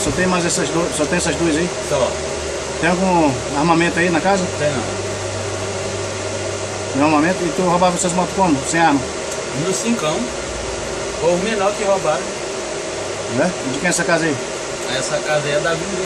Só tem mais essas duas, só tem essas duas aí? Só. Tem algum armamento aí na casa? Tem não. Não armamento? E tu roubava essas motos como? Sem arma? No cincão. Ou o menor que roubaram. Né? E de quem é essa casa aí? Essa casa aí é da vizinha.